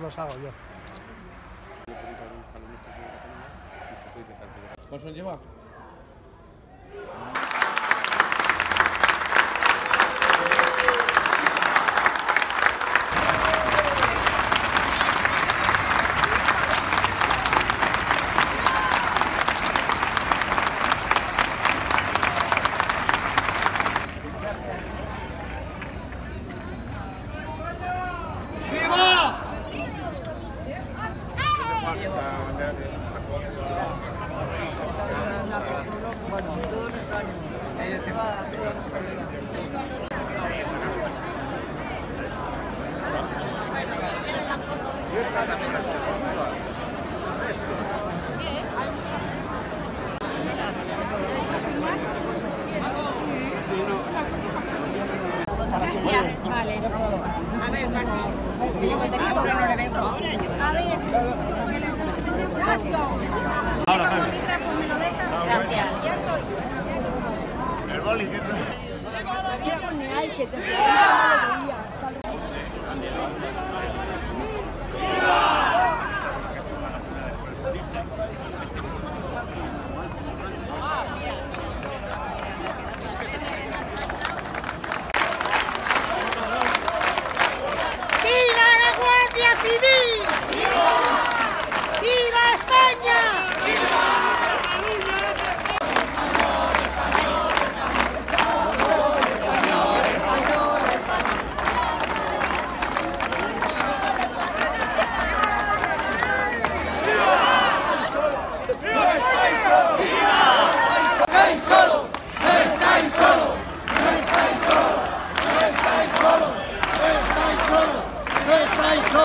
los hago yo. ¿Cuántos lleva? Bueno, todos los años. Gracias, vale. A ver, casi. Yo que tenía que comprar un evento. A ver. Ahora, Jaime. Gracias. Ya estoy. El boli. Hay que